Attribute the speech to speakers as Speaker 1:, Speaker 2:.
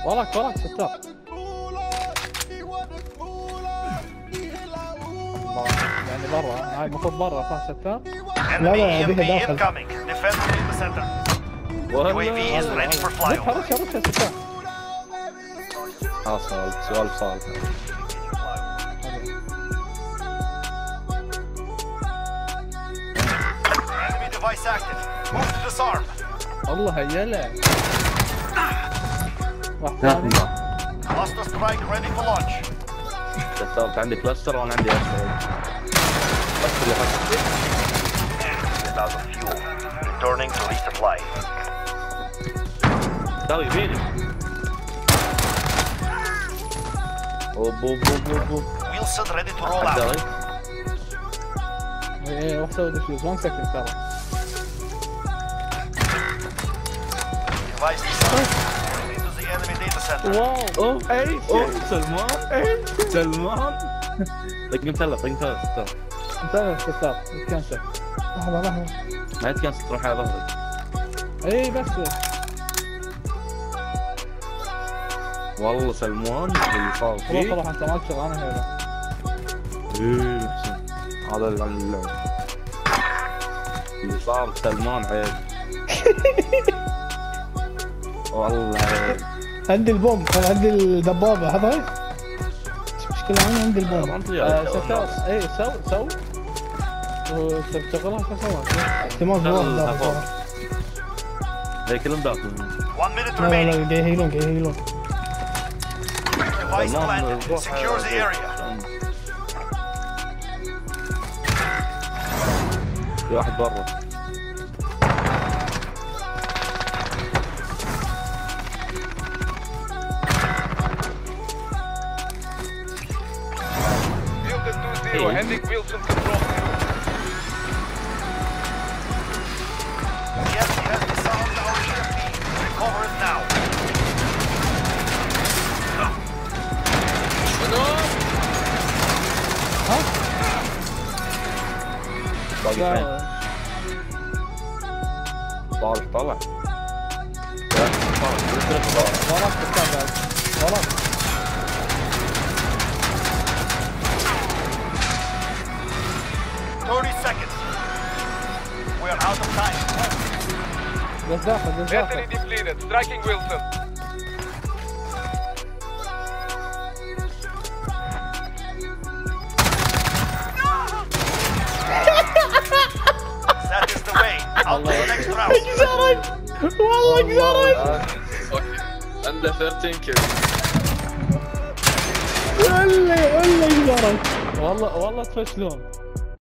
Speaker 1: وراك ستار. يعني برا، هاي المفروض برا صح ستار؟
Speaker 2: لا بيها داخل. UAV is ready for flyover.
Speaker 1: رشها ستار.
Speaker 3: سؤال صعب.
Speaker 2: Enemy device active. Move to disarm.
Speaker 1: والله هيلا. واحد
Speaker 3: لا
Speaker 1: ثاني.
Speaker 2: Hostile strike ready for launch.
Speaker 3: صارت عندي كلاستر وانا عندي كلاستر
Speaker 2: Is out of fuel. Returning to resupply.
Speaker 3: سوي يميني. بو
Speaker 2: Wilson ready to roll out.
Speaker 1: ايه روح سوي ديفيوز 1 سكند ترى.
Speaker 2: Device disarmed. Into the enemy data center.
Speaker 1: واو اي
Speaker 3: سلمان سلمان رقم ثلاث
Speaker 1: انتهى ستار كانسل.
Speaker 4: لحظة
Speaker 3: ما يتكنسل تروح على ظهرك.
Speaker 1: اي بس
Speaker 3: والله سلمان اللي صار فيه.
Speaker 1: روح انت ما تشغل انا هنا.
Speaker 3: هذا اللي صار سلمان عيب. والله عيب.
Speaker 4: عندي البوم، عندي الدبابة هذا. مشكلة عندي البوم.
Speaker 1: ستار اي سو تشغلها شو سوى؟
Speaker 4: احتمال واحد داخل.
Speaker 3: هي كلهم داخل.
Speaker 2: 1 minute
Speaker 4: لا
Speaker 2: remaining.
Speaker 4: قاعد يهيلون.
Speaker 2: Device planted. Secure the area.
Speaker 3: في واحد برا.
Speaker 5: عندك ويلسون كنترول.
Speaker 2: Yes, yes, disarmed our EMP. Recover it now.
Speaker 3: باقي اثنين. طالع.
Speaker 1: وراك ستار بعد. وراك.
Speaker 2: 30 seconds. We are out of time.
Speaker 1: بس داخل.
Speaker 5: Anthony depleted. Striking Wilson.
Speaker 2: That is the way. Out to the next round.
Speaker 4: والله قزرت.
Speaker 3: عنده 13 كيل.
Speaker 4: والله قزرت.
Speaker 1: والله تفشلون.